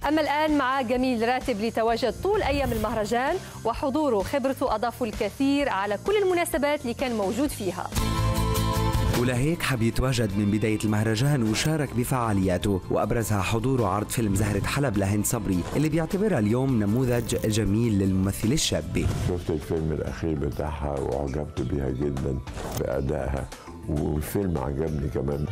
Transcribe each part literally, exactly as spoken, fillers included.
أما الآن مع جميل راتب لتواجد طول أيام المهرجان، وحضوره وخبرته أضافوا الكثير على كل المناسبات اللي كان موجود فيها. ولهيك حب يتواجد من بداية المهرجان وشارك بفعالياته، وأبرزها حضوره عرض فيلم زهرة حلب لهند صبري اللي بيعتبرها اليوم نموذج جميل للممثلة الشابة. شفت الفيلم الأخير بتاعها وعجبت بيها جدا بأدائها، والفيلم عجبني كمان.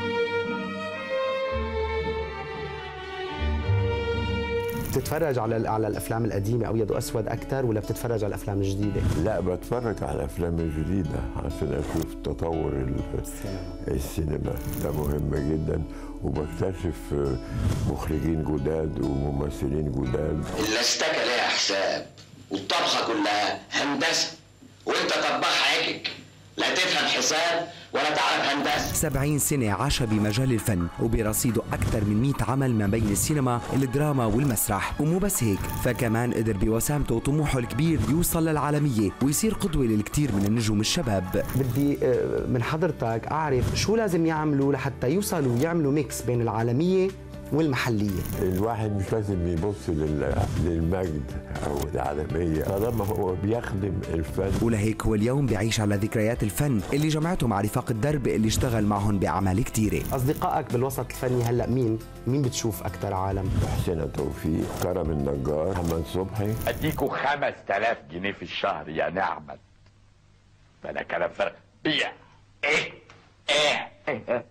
بتتفرج على على الافلام القديمه ابيض واسود اكثر ولا بتتفرج على الافلام الجديده؟ لا، بتفرج على الافلام الجديده عشان اشوف تطور السينما، ده مهم جدا، وبكتشف مخرجين جداد وممثلين جداد. الاستكه ليها حساب والطبخه كلها هندسه، وانت طباخ عكك، لا تفهم حساب ولا تعرف هندسه. سبعين سنة عاش بمجال الفن وبرصيده أكثر من مئة عمل ما بين السينما، الدراما والمسرح، ومو بس هيك فكمان قدر بوسامته وطموحه الكبير يوصل للعالمية ويصير قدوة للكثير من النجوم الشباب. بدي من حضرتك أعرف شو لازم يعملوا لحتى يوصلوا ويعملوا ميكس بين العالمية والمحلية. الواحد مش لازم يبص للمجد أو العالمية طالما هو بيخدم الفن. ولهيك هو اليوم بيعيش على ذكريات الفن اللي جمعته مع رفاق الدرب اللي اشتغل معهم بأعمال كتيرة. أصدقائك بالوسط الفني هلأ مين؟ مين بتشوف أكثر عالم؟ حسين توفيق، كرم النجار، محمد صبحي. أديكوا خمس تلاف جنيه في الشهر يا نعمت. فأنا كلام فرق بيع. إيه؟ إيه؟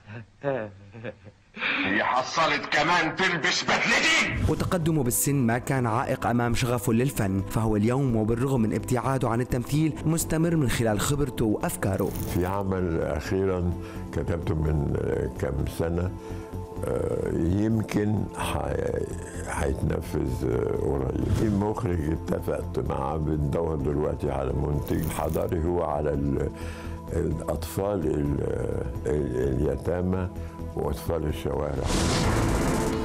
هي حصلت كمان تلبس بدلتي. وتقدمه بالسن ما كان عائق امام شغفه للفن، فهو اليوم وبالرغم من ابتعاده عن التمثيل مستمر من خلال خبرته وافكاره. في عمل اخيرا كتبته من كم سنه يمكن هيتنفذ قريب. في مخرج اتفقت معاه بندور دلوقتي على منتج حضاري هو على الاطفال اليتامى واطفال الشوارع.